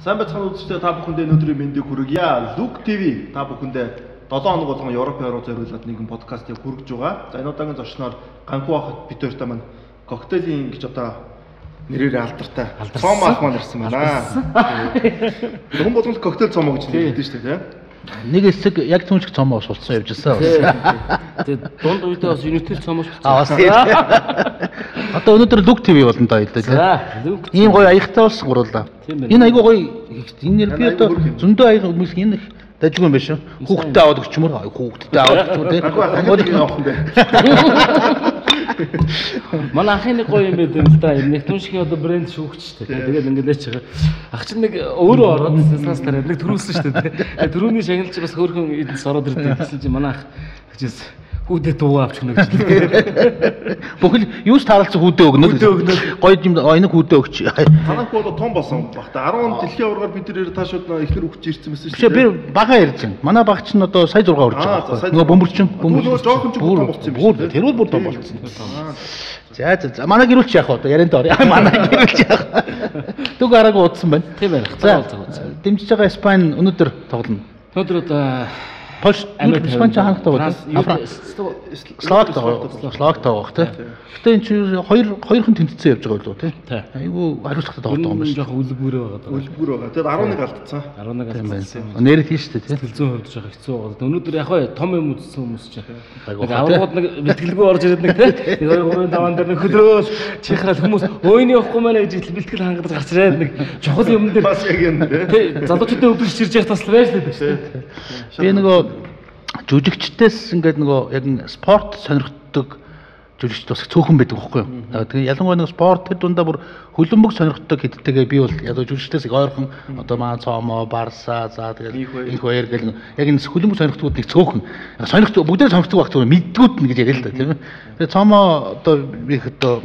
Сайн байцгаана үзэгчдээ та бүхэндээ өнөөдрийн мэндийг хүргье. Look TV та бүхэндээ 7 хоног болгон Европын ороо зориулаад нэгэн подкастыг хүргэж байгаа. За энэ удаагийн зочноор ганхуу ахад бид хоёртай маань коктейлийн гэж одоо нэрээр алдартай цом ах маань ирсэн байна. Хүн болгонд коктейл цомоо гэж хэлдэг шүү дээ, тийм. Нэг хэсэг яг түншиг цомоо суулцсан явж ирсэн. Тэгээд дунд үедээ бас Unitel цомоо суулцсан. Бас тийм. Одоо өнөөдөр Look TV болно даа хэлээ. За, Look. Ийм гоё аягтай болсон гурлаа. Энэ айгүй гоё. Энэ нэр би одоо зөндөө аяг хүмүүс энэ дажгүй юм биш үү? Хүүхдтэй аваад өчмөр хүүхдтэй аваад өчмөр тийм. Агуулгын явах юм бэ. Манай ахын нэг гоё юм байт юм л да. Нэг түншгийн одоо брэнд шүүгчтэй. Тэгээд ингээд лээч байгаа. Ах чинь нэг өөрөө ороод саас тараад нэг төрүүлсэн шүү дээ. Төрүүний шагналч бас хөөрхөн эднес ороод ирдэг гэсэн чинь манай ах тэгжээс хүүдээ дуугаа авчих нэг гэж. Бүхэл юус тааралцсан хүүдээ өгнө. Гоё юм энэ хүүдээ өгч. Танах бол том болсон багта 10 дэлхийн аваргаар бид нэр та шууд ихэр өгч ирсэн мэсэн шүү дээ. Би бага ярьж байна. Манай баг чинь одоо сая 6 орж байгаа. Нөгөө бөмбөрчин жоохон ч том болсон юм шүү. Тэр бол бүр том болсон. За манай гэрүүлч яах вэ? Одоо ярианд орё. Манай гэрүүлч яах. Түг араг уудсан байна. Тийм байна. За дэмжиж байгаа Испани өнөөдөр тоглоно. Өнөөдөр одоо Польш, Испани ханах таа. Словак таа тий. Гэтэ энэ чинь хоёрхан тэнцсэн явж байгаа болов тий. Айгу хариуцлагатай тоглоод байгаа юм байна. Жоох үлбүрээ байгаа. Үлбүр байгаа. Тэгээд 11 алдсан. 11 алдсан. Нэрээ тийм шүү дээ тий. Сэтгэл зүйн хувьд жоох хэцүү байгаа. Өнөөдөр яг хаа том юм үзсэн хүмүүс чинь. Аврагууд нэг бэлтгэлгүй орж ирээд нэг тий. 2 3 5 дээр нэг хөдрөөс чихраад хүмүүс өөний явахгүй мэнэ гэж бэлтгэл хангаж гарч ирээд нэг чухал юм дээр бас яг юм тий. Залуучуудын өвдөж чирж явах тас байж л дээ тий. Би нөгөө жүжигчдээс ингээд нөгөө яг спорт сонирхдаг жүжигчд бас цөөхөн байдаг байхгүй юу. Тэгээ ялангуяа нэг спорт тэр дундаа бүр хөлбөмбөг сонирхдаг хэдтэйгээ би бол яг жүжигчдээс их ойрхон одоо маа цомо, барса, за тэгээд их баяр гэл яг энэ хөлбөмбөг сонирхдгууд нэг цөөхөн сонирхдаг бүгдээ сонирхдаг байх зүгээр мэддгүүд нь гэж яриа л да тийм ээ. Тэгээ цомо одоо би их одоо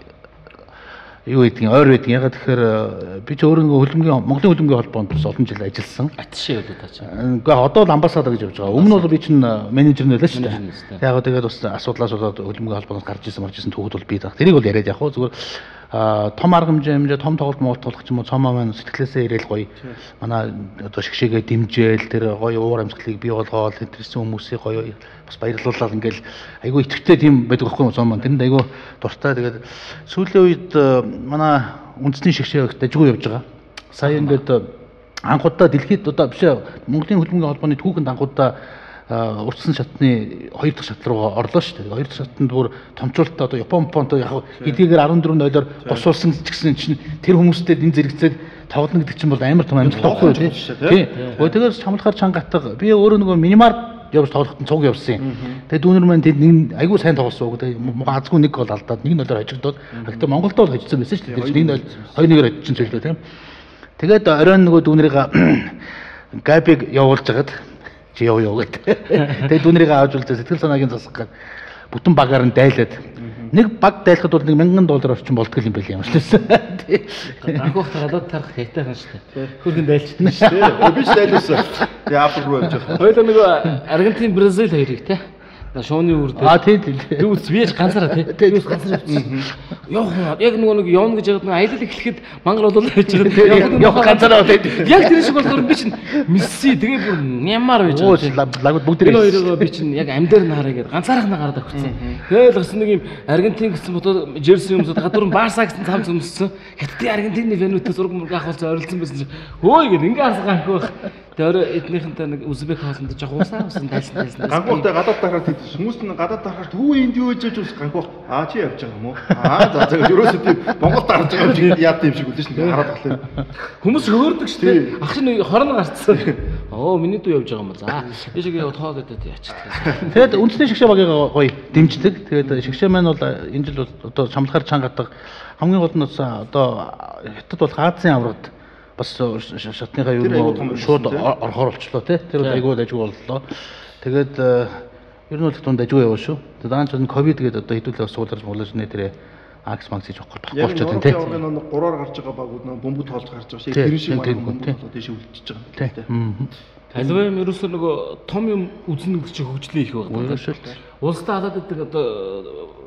юу гэдгийг ойр байдгийг ягаад тэгэхээр би ч өөрөө хөлбөмбөгийн Монголын хөлбөмбөгийн холбоонд бас олон жил ажилласан. Атшаа юу та чи. Гэхдээ одоо л амбассадор гэж явж байгаа. Өмнө нь бол би чинь менежер нэлээ шүү дээ. Яг тэгээд бас асуудлаас болоод хөлбөмбөгийн холбооноос гарч ирсэн түүхүүд бол би даа. Тэрийг бол яриад явах уу зүгээр том арга хэмжээ том тоглолт тоглох ч юм уу цомоо маань сэтгэлээсээ ирээл гоё манай одоо шгшээгээ дэмжээл тэр гоё уур амьсгалыг бий болгоол тэрсэн хүмүүсийг гоё бас баярлуулаад ингээл айгүй итгэвтэй тийм байдаг байхгүй цом маань тэнд айгүй дуртай тэгээд сүүлийн үед манай үндэсний шгшээ дажгүй явж байгаа сая ингээд анхудаа дэлхийд одоо биш Монголын хөлбөмбөгийн холбооны түүхэнд анхудаа урдсан шатны 2 дахь шат руу орлоо шүү дээ. 2 дахь шатанд бүр томчуултаа одоо Японто яг хэдийгээр 14-0-оор босуулсан ч гэсэн чинь тэр хүмүүстэй энэ зэрэгцээд тоглоно гэдэг чинь бол амар том амжилт байхгүй тийм. Тэгээд чамлахаар чангатаг би өөрөө нөгөө минимар явж тоглоход цуг явсан юм. Тэгээд дүүнер маань тэнд нэг айгүй сайн тоглосон. Тэгээд азгүй нэг гол алдаад 1-0 хожигдоод. Гэхдээ Монголд бол хожигдсан байсан шүү дээ. 1-0 2-1-ээр хожигдсан зүйлээ тийм. Тэгээд оройн нөгөө дүүнэрийг Габиг явуулж хагаад чи яв гэдэг. Тэгээд дүүнэрийг авч үлдээ сэтгэл санаагийн засах гээд бүтэн багаар нь дайлаад нэг баг дайлахад бол $1,000 орчим болтгол юм байл юм шүү дээ. Анхуух гадаад тарах хайтайхан шүү дээ. Хөргөн дайлчихдээ шүү дээ. Би ч дайлсан. Тэгээ Африк руу явж байгаа. Хоёулаа нөгөө Аргентин, Бразил хоёрыг те. Шууны үр дээр. Тийм. Би үс бияж ганцаараа тий. Би үс ганцаар явчихсан. Явах яг нөгөө нэг явна гэж яагаад нэг аялал эхлэхэд мангар болоо байж байгаа. Явах ганцаараа байд. Яг тэр шиг болохоор би чинь Месси тэгээ бүр нямаар байж байгаа. Лагууд бүгд тэр хоёроо би чинь яг амьдаар наараа гээд ганцаараа гараад авчихсан. Тэгэл бас нэг юм Аргентин гэсэн бодоо жерси юмсууд гадуур нь Барса гэсэн цамц өмссөн. Хятадын Аргентины фэнүүтэй зураг мөрг авах болж ойрлцсон байсан чинь хөөе гээд ингээ харсгангүй байх. Тэр эднийхэнтэй нэг Узбек хоолнд жоох усан тайлсан. Ганхуутай гадаад дахаар хүмүүс нь гадаад дахаар түү энд юу хийж ус ганхуу чи явж байгаа юм уу? За ерөөсөө тийм Монгол дарж байгаа юм яад юм шиг үлдэн шин хараад таглаа. Хүмүүс хөөрдөг шүү дээ. Ах чинь хорон гарцсан. Оо миний дүү явж байгаа юм ба. За би шиг яваад хоол идээд яачихлаа. Тэгээд үндэсний шгшээ багийг гоё дэмждэг. Тэгээд шгшээ маань бол энэ жил одоо чамлахаар чангатдаг хамгийн гол нь одоо хятад бол Азийн аврагд бас шатныхаа юу шууд орохоор болчлоо тий. Тэр бол айгүй дажгүй боллоо. Тэгээд ер нь бол тунд дажгүй яваа шүү. Тэгээд даанч нь ковид гэдэг одоо хэдүүлээ бас суулгаж муулж нэ тэр акс максиж авахгүй болохгүй болчиход тий. Яг нэг 3-аар гарч байгаа багууд нэг бомбууд тоолж гарч байгаа шиг тэр шиг болоод тийш үлдчихэж байгаа тий. Аливаа юм ерөөсөө нөгөө том юм үзнэ гэж хөгжлөө их байна. Улстай халаад байдаг одоо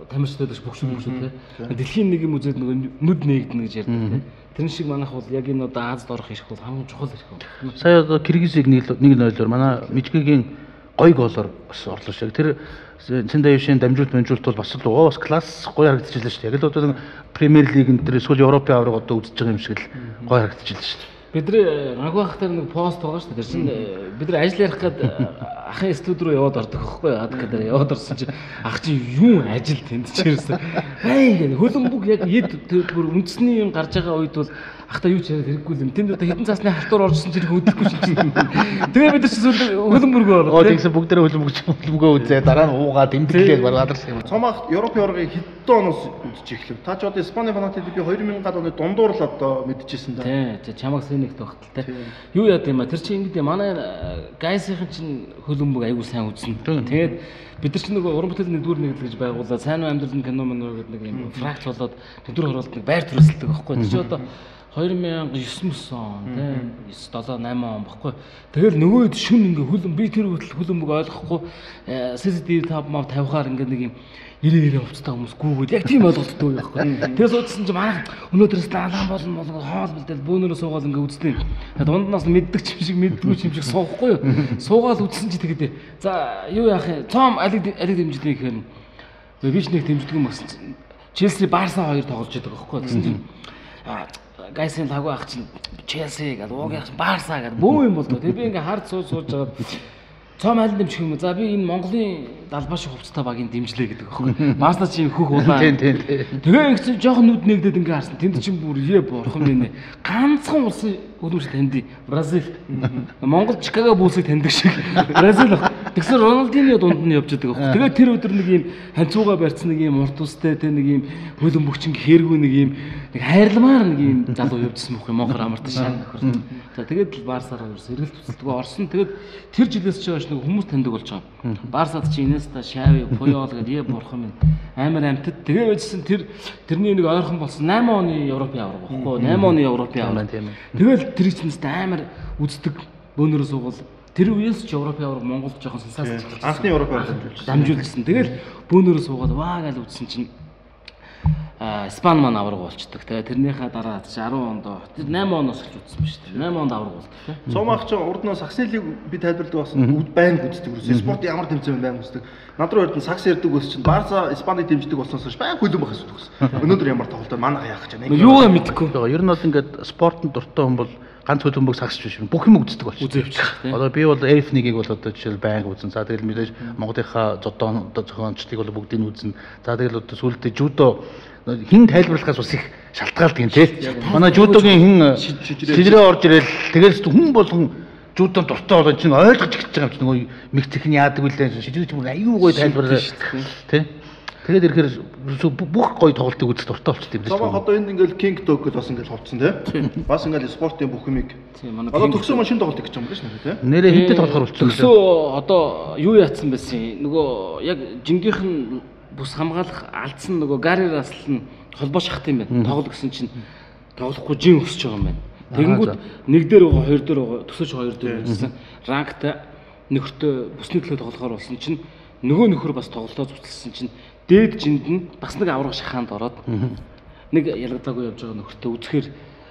тамирчдад бөхшүүд те. Дэлхийн нийгэм үзээд нөгөө нүд нээгдэнэ гэж ярьдаг те. Тэр шиг манайх бол яг энэ одоо Азад орох ирэх бол хамгийн чухал ирэх байна. Сая одоо Киргизийг нэг нойлоор манай Мижгигийн гоё голоор бас орлоо шиг. Тэр Цэндайвшийн дамжуулт бол бас л бас класс гоё харагдчихлаа шүү дээ. Яг л одоо Премьер Лигэнд тэр эсвэл Европын авраг одоо үзэж байгаа юм шиг л гоё харагдчихлаа шүү дээ. Бидний анхны хахтар нэг пост байгаа шүү дээ. Тэр чинь бид нар ажил ярих гээд ахын студ руу яваад ордог байхгүй юу? Ад гэдэг яваад орсон чинь ах чинь юу ажил тэнд ч ирсэн. Ай гэнэ хөлбөмбөг яг бүр үндэсний юм гарч байгаа үед бол ахта юу ч яриад хэрэггүй юм. Тэнд одоо хэдэн цаасны халтуур оржсэн чинь хөдөлгөхгүй шиг. Тэгээ бид нар ч хөлбөмбөргөө ороо. Тэгсэн бүгдээрээ хөлбөмбөгөө үзээ дараа нь уугаа дэмдэглээд баргадарсан юм. Цомогт Европын ургыг хэдэн оноос үзэж эхлэв. Та ч одоо Испани фанатик би 2000-ад оны дундуур л одоо мэдчихсэн да. Тий, чамаг сэнийгт багталтай. Юу яа гэм тэр чинь ингэдэ манай гайсынхан чинь хөлбөмбөг аягүй сайн үзнэ. Тэгээд бид нар чинь нөгөө уран бүтээл нэгдүгээр нэгдэл гэж байгууллаа. Сайн уу амьдрал нь кино мөн гэдэг нэг юм фракц болоод төдөр хороолт нэг байр төрөсөлдөг байхгүй. Тэр чинь одоо 2009 он тийм 9 7 8 он баггүй. Тэгэл нөгөөд шүн ингээ хөлбөмбөг би тэр хөтөл хөлбөмбөг ойлгохгүй CCTV мав тавихаар ингээ нэг юм 90 хувцастай хүмүүс гүүгүүд яг тийм ойлголттой байх байхгүй. Тэгээс уудсан чинь манай өнөөдрөөс лалан болно хоол бэлдэл бөөнөрөө суугаад ингээ үздэг. Дунднаас мэддэг ч юм шиг мэддэггүй ч юм шиг суухгүй юу. Суугаад үзсэн чи тэгээд за юу яах юм. Цом алиг дэмждэг гэхээр би ч нэг дэмждэг юм болсон. Челси Барса хоёр тоглож байдаг байхгүй. Тэгсэн чинь гайсын тагуу ах чинь Челси гэдэг уугийнх Барса гэдэг бөө юм болдоо. Тэгээ би ингээ хард сууж жагаад цом аль дэмжих юм. За би энэ Монголын далбаа шиг хувцастай багийг дэмжлээ гэдэг байхгүй. Барса чинь хөх улаан. Тэгээ ингээ жоохон нүд нэгдээд ингээ харсан. Тэнд чинь бүр бурхан минь ганцхан улсын хөлбөмбөг таньд Бразил. Монгол Чикаго бүсийг таньдаг шиг Бразил. Тэгсэн Роналдиньо дунд нь явж байгаа байхгүй. Тэгээ тэр өдөр нэг юм ханцууга барьсан нэг юм урт устай тэ нэг юм хөлбөмбөгчин хэргүй нэг юм нэг хайрламаар нэг юм залуу явжсэн мөх юм мохор амартай шаан нөхөр. За тэгээд Барсаар сэргэлт туцалдгаа орсон. Тэгээд тэр жилээс ч хойш нэг хүмүүс таньдаг болж байгаа. Барсад чи Инеста, Шави, Пуйол гэдэг бурхан минь амар амтд. Тэгээ байжсэн тэрний нэг ойрхон болсон 8 оны Европын авраг байхгүй. 8 оны Европын авраг. Тэгэл тэр чинь амар үздэг бөөнөрөө суугал. Тэр үеэс ч Европын авраг Монголд жоохон сенсац анхны Европын авраг дамжуулсан. Тэгэл бөөнөрөө суугаад ваа гэж үзсэн чинь Испани маань авраг болчдөг. Тэрнийхээ дараа 10 онд 8 оноос л үзсэн ба шүү дээ. 8 онд авраг болдог. Цомогч урднаас саксны лиг би тайлбарладаг болсон. Байнг үздэг. Спорт ямар тэмцээн байнг үздэг. Над руу ирдэн сакс ярддаг ус чинь Барса Испаниг дэмждэг болсноос байнг хөлбөмбөг асуудаг ус. Өнөөдөр ямар тоглолтоо манайха яах гэж байна. Юугаа мэдэхгүй. Ер нь бол ингээд спортод дуртай хүн бол ганц хөлбөмбөг саксч биш бүх юм үздэг болчихсон. Одоо би бол F1-ийг бол одоо жишээл байнг үзэн. За тэгэл мэдээж Монголынхаа зодон зохиончлыг бол бүгдийг үзэн. За тэгэл одоо сүүлдээ жудо хин тайлбарлахаас бас их шалтгаалдаг юм тий. Манай жудогийн хин шижрээ орж ирэл тэгэл хүн болгон жудон дуртай болоо чинь ойлгож эхэлж байгаа юм чинь нөгөө мэгцхэн яадаг үлээ шижрээ ч бүр аюу гой тайлбарлаа тий. Тэгээд ирэхээр бүх гоё тоглолтыг үзэх дуртай болчихсон юм. Цомог одоо энэ ингээл King Dog гэж бас ингээл хувцсан тий. Бас ингээл спортын бүх юмыг. Одоо төгсөө машин тоглолт гэж юм биш үү тий. Нэрээ хинтээ тоглохоор болчихсон. Төгсөө одоо юу яатсан байсан юм. Нөгөө яг жингийнх нь бус хамгаалах алдсан нөгөө Гарри Рассел нь холбоо шахах юм байна. Тоглох гэсэн чинь тоглохгүй жин өсөж байгаа юм байна. Тэгэнгүүт нэг дээр байгаа, хоёр дээр байгаа, төсөөж хоёр дээр байсан. Ранктай нөхөртөө бүсний төлөө тоглохоор болсон чинь нөгөө нөхөр бас тоглолтоо зүтэлсэн чинь дээд жинд нь бас нэг аврах шахаанд ороод нэг ялгадаагүй явж байгаа нөхөртөө үзэхээр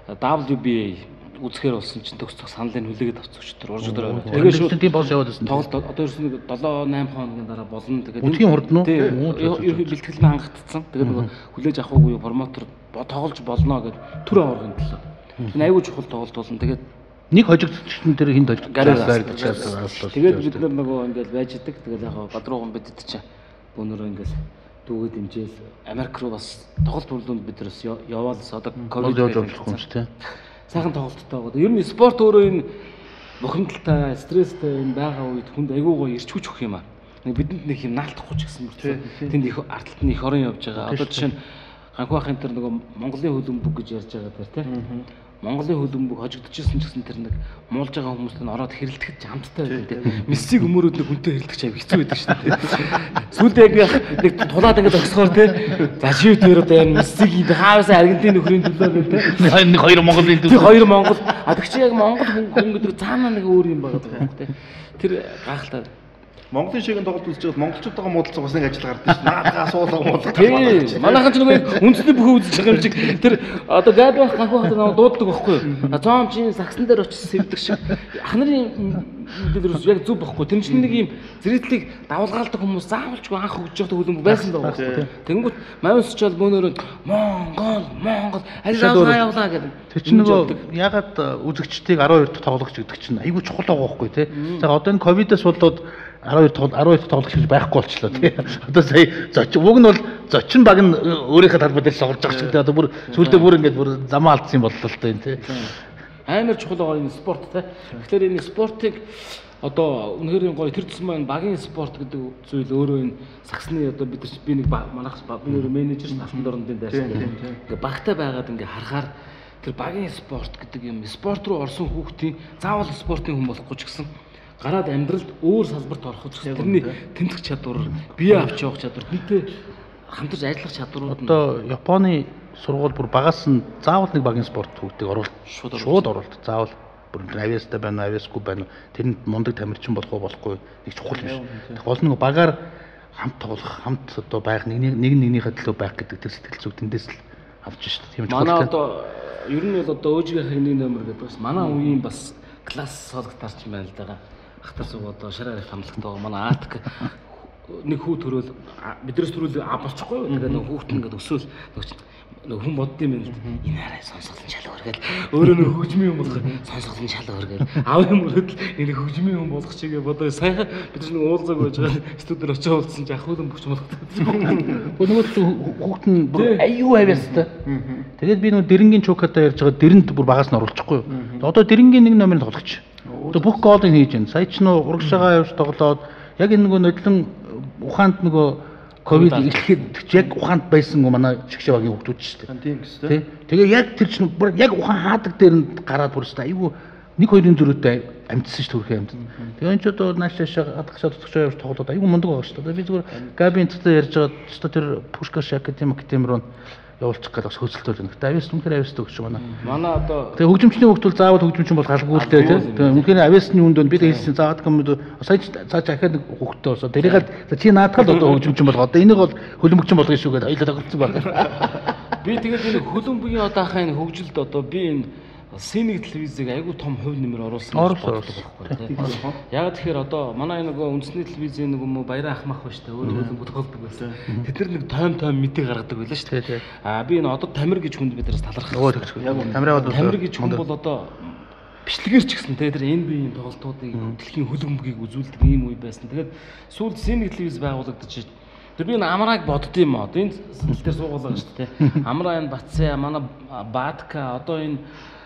WBA үзэхээр болсон чинь төгсөх саналын хүлээгээд авцсан өчтөр урж өдөр. Тэгээд шууд тийм болж яваад байсан. Тоглолт одоо ерөөс нэг 7-8 хоногийн дараа болно. Тэгээд өдгийн хурд нь ерөнхий бэлтгэл нь хангагдсан. Тэгээд нөгөө хүлээж авахгүй промотор тоглож болно гэд түр аврагын төлөө. Энэ аягүй чухал тоглолт болно. Тэгээд нэг хожигдчихсан дээр хинд хожигдчихсан. Тэгээд бид нар нөгөө ингээл байж идэг. Тэгээд яг бадрууган бидэд чи бөөнөрөө ингээл дүүгээд имжээл Америк руу бас тоглолт бүрлүүнд бид нараас яваад одоо ковид явж болохгүй юм шүү тий. Сайхан тоглолттой байгаа. Ер нь спорт өөрөө энэ бухимдалтай, стресстэй энэ байгаа үед хүнд аягүй гоё ирчүүч өгөх юм аа. Нэг бидэнд нэг юм наалтахгүй ч гэсэн мөртлөө тэнд их арталт нь их орон явж байгаа. Одоо жишээ нь ганхуу ахын тэр нөгөө Монголын хөлбөмбөг гэж ярьж байгаа тэр тий. Монголын хөлбөмбөг хожигдчихсан ч гэсэн тэр нэг муулж байгаа хүмүүстэй ороод хэрэлдэхэд хамттай байдаг тий. Мессиг өмөрөөд нэг хүнтэй хэрэлдэх чав хэцүү байдаг шүү дээ. Сүүлд яг нэг тулаад ингээд огсохоор тий. За шив дээр одоо энэ Мессиг хаавсаа Аргентин нөхрийн төлөө тий. Нэг хоёр Монголын төлөө. Тий хоёр Монгол. А тэгч яг Монгол хүн гэдэг цаанаа нэг өөр юм байгаа даа тий. Тэр гайхалтай. Монголын шиг тоглолт үзэж байгаад монголчуудтайгаа муудалцах бас нэг ажил гардаг шүү. Наадгаа суулга муулга. Тийм. Манайхан ч нэг үндэсний бүхэн үзэж байгаа юм шиг тэр одоо Габи ганхуу хатар нэг дууддаг байхгүй юу? Зоомжийн сагсан дээр очиж сэвдэг шиг ахнарын мэдээлэл яг зүг байхгүй. Тэр чинь нэг юм зэрэглийг давалгаалдаг хүмүүс заавалчгүй анх хөгжиж байгаа хөлбөмбөг байсан даа байхгүй. Тэнгүүт Мавис ч бол бөөнөрөө Монгол аль явлаа гэдэг. Тэр чинь нөгөө ягаад үзэгчдийг 12 дахь тоглогч гэдэг чинь айгүй чухал байгаа байхгүй тий. За одоо энэ ковидоос болоод 12 дахь тоглогч гэж байхгүй болчлоо тий. Одоо сая зочин уг нь бол зочин баг нь өөрийнхөө талбар дээр тоглож байгаа ч гэдэг. Одоо бүр сүүлдээ бүр ингээд бүр замаа алдсан юм боллоо л тий. Амар чухал байгаа энэ спорт тий. Тэгэхээр энэ спортыг одоо үнэхээр гоё тэр тусан маань багийн спорт гэдэг зүйл өөрөө энэ сагсны одоо бид нэг манайх би өөрөө менежер алтан дорнодын дайсан. Ингээ багтаа байгаад ингээ харахаар тэр багийн спорт гэдэг юм спорт руу орсон хүүхдийн заавал спортын хүн болохгүй ч гэсэн гараад амьдралд өөр салбарт орох ч гэсэн тэрний тэмцэх чадвар, бие авч явах чадвар, хүнтэй хамтарч ажиллах чадварууд нь одоо Японы сургууль бүр багаас нь заавал нэг багийн спорт хүүхдийг шууд оруулалт. Заавал бүр авиастай байна, авиасгүй байна. Тэрэнд мундаг тамирчин болох уу болохгүй нэг чухал юм шиг. Гол нь багаар хамт тоглох, хамт одоо байх нэгнийхээ төлөө байх гэдэг тэр сэтгэл зүйн тэндээс л авч шүү дээ. Тийм чухал. Манай одоо ер нь бол одоо өөжгийнхээ нэг номер гэдэг бас манай үеийн бас класс сологтарч юм байна л да. Ахтар зүг одоо шараарах хамлагтай манай Атк нэг хүү төрөөл бидрээс төрөөл болчихгүй юу. Тэгээд нэг хүүхд ингээд өсөөл нэг хүн боддсон юм л энэ хараа сонсголон шал өргөөл өөрөө нэг хөгжмийн хүн болох сонсголон шал өргөөл аав юм өрөөдөл нэг хөгжмийн хүн болох чигээ бодоо саяхан бид нэг уулзаг байж байгаа студид очиж уулзсан чи ахуулан бүч болох. Өнөөдөр хүүхд нь бүр аюу авьяастай. Тэгээд би нэг дэрэнгийн чукатаа ярьж байгаа дэрэнд бүр багаас нь оруулчихгүй юу. Одоо дэрэнгийн нэг номерын тоглогч. Одоо бүх гоолыг хийж байна. Сая ч нөө урагшаага явж тоглоод яг энэ нөгөө нодлон ухаанд нөгөө ковид эхлэхэд яг ухаанд байсан манай шигшээ багийн хүүхдүүд шүү дээ. Тийм гэсэн тийм. Тэгээ яг тэр чинь бүр яг ухаан хаадаг дээр нь гараад бүрстэй айгүй 1-2 зөрүүтэй амьдсан шүү төрхөө амьд. Тэгээ энэ ч одоо наашаа хадагшаа тутагшаа явж тоглоод айгүй мундаг байгаа шүү дээ. Би зүгээр Габийн цэцээ ярьж байгаа ч тэр Пушкаш академик руу явуулчих гэдэг бас хөсөлтөж байна. Тэгээ авиас үнэхээр авиастай өгч байна. Манай одоо тэгээ хөгжимчний хөгжил заавал хөгжимчин бол галгүй л дээ тийм. Тэгээ үнэхээр авиасны үнд бид хэлсэн заагаад юм сая цааш ахаад нэг хөгтөө болсоо тэрийг чи наадхал одоо хөгжимчин болох. Одоо энийг бол хөлбөмбөгчин болгоно шүү гэдэг аялал тоглосон байна. Би тэгээд энэ хөлбөмбөгийн одоохын энэ хөгжилд одоо би энэ Синийг телевизийг айгүй том хувь нэмэр оруулсан гэж бодлоо байхгүй тийм. Яг тэгэхээр одоо манай нөгөө үндэсний телевизийн нэг юм уу баяраа ахмах ба штэ өөрөө хөлбөмбөг тоглодог байсан. Тэд нар нэг том мэдээ гаргадаг байлаа штэ. Би энэ одоо Тамир гэж хүнд биднээс талархах. Яг Тамир гэж хүн бол одоо бичлэгээр ч гэсэн тэр NBA-ийн тоглолтуудыг дэлхийн хөлбөмбөгийг үзүүлдэг ийм үе байсан. Тэгээд сүүлд Синийг телевиз байгуулагдаж тэр би энэ Амрааг боддсон юм аа. Энд сэлтээр суугаалаа штэ. Амраа энэ Батцаа манай Баатка одоо энэ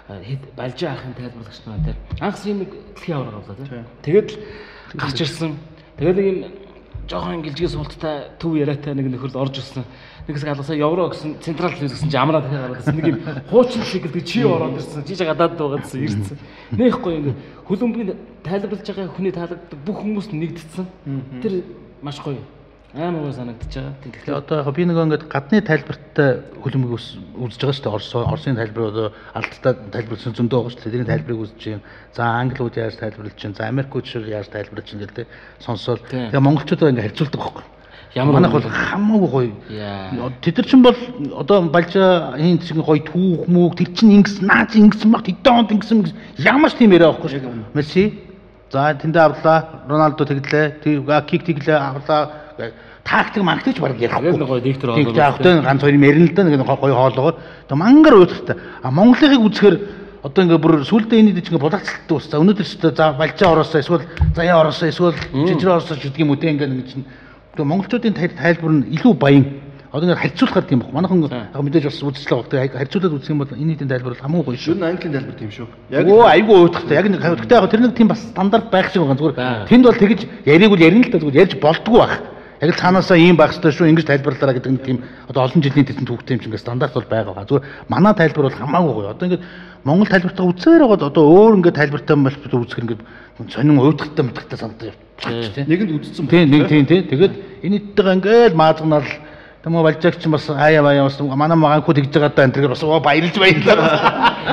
Балжаа ахын тайлбарлагч маань тэр анх нэг дэлхийн авраг авлаа тийм. Тэгээд гарч ирсэн. Тэгээд нэг юм жоохон гэлжгээ суулттай төв яриатай нэг нөхөрл орж ирсэн. Нэг хэсэг алгасаа евро гэсэн централ телевиз гэсэн чи амраа дахиад гараад ирсэн. Нэг юм хуучин шигэлдэг чи ороод ирсэн. Чи гадаад байгаадсэн ирсэн. Нээхгүй ингэ хөлбөмбөгийн тайлбарлаж байгаа хүний таалагддаг бүх хүмүүс нэгдсэн. Тэр маш гоё. Амар санагдаж байгаа. Тэгэхээр одоо яг би нэг ингээд гадны тайлбартай хөлбөмбөг үзэж байгаа шүү дээ. Орсын тайлбар одоо алдтай тайлбарлсан зөндөө байгаа шүү дээ. Тэрний тайлбарыг үзэж юм. За англиуд яаж тайлбарлаж чинь, за Америкууд шиг яаж тайлбарлаж чинь гэдэг сонсоод тэгээ монголчуудаа ингээд харьцуулдаг байхгүй. Манайх бол хамаагүй гоё. Тэд нар чинь бол одоо Балжаа хин шиг гоё түүх мүүг тэр чинь ингэсэн наа чи ингэсэн баг тэдэн онд ингэсэн ямар ч тийм яриа байхгүй шүү. Месси за тэндээ авлаа. Роналдо тэглээ. Кик тэглээ авлаа. Тактик мангтаж баг ярихгүй. Гоё диктор хоолоо. Тэгээд ганц хоёр юм ярина л да нэг гоё хоолоогоор. Тэгээд мангар уудлахтай. Монголыг үзэхээр одоо ингээ бүр сүулдэ энэ дэд ингээ булаацалтай ус. За өнөөдөр ч за Балжаа ороосоо эсвэл заяа ороосоо эсвэл жижиг ороосоо гэдэг юм үү те ингээ нэг чинь монголчуудын тайлбар нь илүү баян. Одоо ингээ харьцуулахаар тийм баг. Манайхан яг мэдээж бас үзэлцлээ баг. Тэгээд харьцуулаад үзэх юм бол энэ хэдийн тайлбар бол хамаагүй гоё шүү. Юу н английн тайлбар тийм шүү. Яг айгүй уйдахтай. Яг нэг гэхдээ яг тэр нэг тийм бас стандарт байх шиг байгаа. Зүгээр тэнд бол тэгж яриг бол ярина л да зүгээр ярьж болдгоо байх. Яг л цаанаасаа ийм байх хэрэгтэй шүү ингэж тайлбарлаараа гэдэг нэг тийм одоо олон жилийн тэсэн түүхтэй юм чинь ингээ стандарт бол байгаа. Зүгээр манай тайлбар бол хамаагүй гоё. Одоо ингээ монгол тайлбартаа үзээр байгаад одоо өөр ингээ тайлбартай юм бол үзэх ингээ сонин уйдахтай мэдхтэй санагдаж байна. Нэгэнд үдцсэн. Тийм. Тэгээд энэ дэдтэйгээ ингээл маазганаал Тэмо Балжаагч бас аяа бас манай магаанхуу тэгж байгаа даа энэ тэр бас баярлж баярлаа.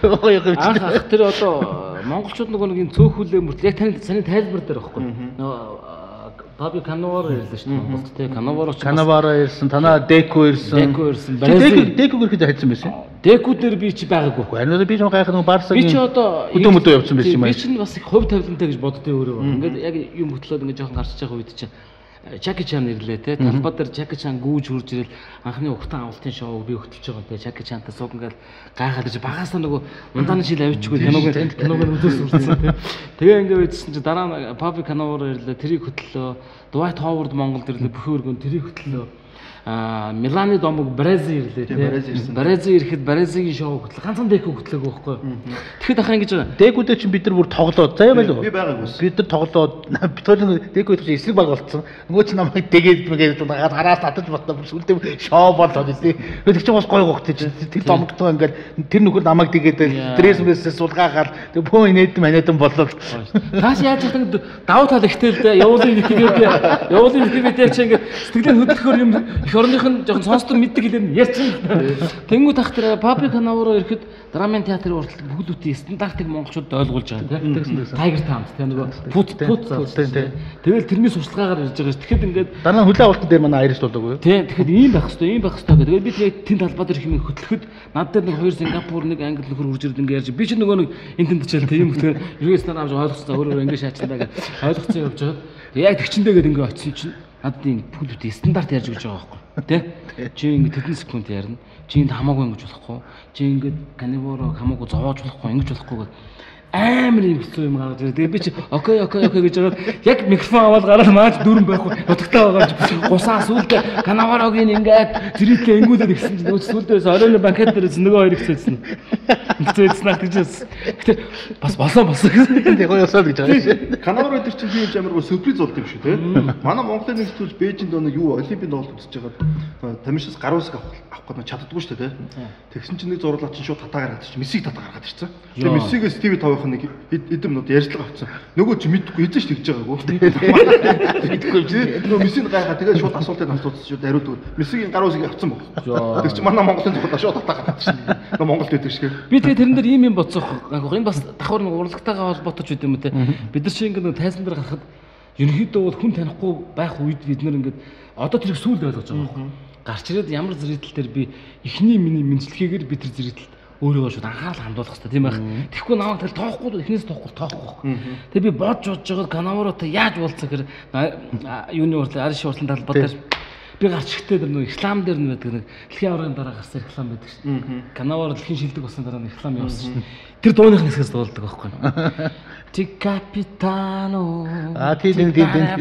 Ах тэр одоо монголчууд нэг цөөхүүлээ мөрт яг таны тайлбар дээр байхгүй. Баби Канаваро ирлээ шүү дээ Монголд те. Канаваро ирсэн, танаа Деко ирсэн. Деко гэхэд хайцсан байсан. Деку дээр би чи байгаагүй. Харин би ч гайхах нэг Барсагийн. Би ч одоо өдөө явсан байсан юм аа. Би чинь бас их хувь тавилантай гэж боддтой өөрөө. Ингээд яг юм хөтлөөд ингээд жоохон гарч байгаа үед чинь Jackie Chan ирлээ те. Талбай дээр Jackie Chan гүүж хурж ирэл анхны ухтан авалтын шоу би хөтлөж байгаа те. Jackie Chan-тай сууг ингээд гайхаад чи багасаа нөгөө ундааны шил авчихгүй киног өдөөс үзсэн те. Тэгээ ингээд үйдсэн чи дараа нь Bobby Cannavaro ирлээ. Тэрийг хөтлөө. Dwight Howard Монголд ирлээ. Бүхэн өргөн тэрийг хөтлөө. Мелани Домог Бразил ирлээ тийм. Бразил ирэхэд Бразилийн шоу хөтлөө. Ганцхан Деку хөтлөөгүй байхгүй. Тэгэхэд ахаа ингэж байгаа. Декудээ чинь бид нар бүр тоглоод заяа байл уу? Би байгаагүй. Бид нар тоглоод бид хоёр Декуд чинь эсрэг баг болцсон. Нөгөө чинь намайг тэгээд хараас татаж батна бүр сүлдээ шоу болоод тий. Тэр чинь бас гоё гогт тий. Тэр домогдоо ингээд тэр нөхөр намайг тэгээд стрессээс сулгаагаад тэг бөө инээдэн манайдан болоод. Тааш яаж гэдэг давуу тал ихтэй л дээ. Явуулын Википедиа чи ингээд сэтгэлээ хөдлөхөөр юм орных нь жоохон сонсдог мэддэг хэлээр ярьсан. Тэнгүү тах тэр Bobby Cannavaro ирэхэд драмын театрын урталт бүхлүүдийн стандартыг монголчуудад ойлгуулж байгаа тийм. Tiger Town тийм нөгөө пут тийм. Тэгэл тэрний сурчлагаагаар ирж байгаа ш. Тэгэхэд ингээд дараа нь хүлээ авалтан дээр манай Irish дуулаагүй юу? Тийм. Тэгэхэд ийм байх хэрэгтэй гэдэг. Тэгээд би тэгээд тэнд талбай дээр хэмээн хөтлөхөд над дээр нэг 2 Сингапур нэг Англи нөхөр хурж ирд ингээд ярьж би чи нөгөө нэг энэ тэнд чил тийм хөтлөөр юугээс нараа авч ойлгоцсон өөрөө ингээд шаачдаа гэж ойлгоцсон явж байгаа. Яг тэгчэндээгээд ингээд очисон чинь надад энэ бүхлүүдийн стандарт ярьж өгч байгаа байхгүй. Тэ? Чи ингэ тэдэн секунд ярина. Чи энд хамаагүй ингэж болохгүй. Чи ингэ Cannavaro хамаагүй зовоож болохгүй, ингэж болохгүй гэдэг амар юм хэцүү юм гаргаж ирээ. Тэгээ би чи окей гэж байгаа. Яг микрофон аваад гараад маач дүүрэн байхгүй. Нутагтаа байгаа юм. Гусаа сүулдэ Cannavaroгийн ингээд зэрэглээ энгүүлээд гисэн чинь нөгөө сүулдээс оройн банкет дээрээс нөгөө хоёрыг цэцсэн. Цэцсэн нах гэж. Гэтэ бас болсон гэсэн. Тэгээ гоё ёсоо гэж байгаа шээ. Cannavaro дээр чинь тийм амар гоо сюрприз болд юм шүү те. Манай Монголын нэг зүйл Бээжинд нэг юу олимпийн тоглолт үзэж байгаа. Тамишаас гаруй хэсэг авах гэдэг чаддаггүй шүү те. Тэгсэн чинь нэг зурлаа чинь шууд татаа гаргаад ирчих. Мессиг татаа гаргаад ирчихсэн. Тэгээ Мессигээс TV 5-ын нэг эдэм минут ярьцлага авцсан. Нөгөө чи мэдгүй эзэн ш тэгж байгаагүй. Мэдгүй чи нөгөө Мессиг гайхаа тэгээ шууд асуултыг асуусан шүү дариулдаг. Мессигийн гаруй хэсгийг авцсан баг. Тэг чи манай Монголын зурлаа шууд татаа гаргаад ирчихсэн. Нөгөө Монголд байдаг шиг. Би тэгээ тэрэн дээр ийм юм бодсоох. Энэ бас давхар нэг урлагтайгаа холбоотой ч үт юм те. Бид нар чи ингээд тайсан дээр гарахад ерөнхийдөө бол хүн танихгүй байх үед бид нар ингээд одоо тэрийг сүүлд ойлгож байгаа байхгүй. Гарч ирээд ямар зэрэгтэл дээр би эхний миний мэдлэгээр би тэр зэрэгтэл өөрийгөө шууд анхаарал хандуулах хэрэгтэй тийм байх. Тэгэхгүй намайг тэгэл тоохгүй эхнээс тоохгүй. Тэгээ би бодж байгаа Cannavaroтой яаж уулзах гэхээр юуны уртлын Irish уртлын талбай дээр би гарч ихдээ тэр нөө реклам дээр нь байдаг нэг дэлхийн аврагын дараа гарсан реклам байдаг шин. Cannavaro дэлхийн шилдэг болсон дараа нь реклам явуулсан шин. Тэр дууных нь хэсгээс дуулдаг байхгүй. Ти капитано. Тийм.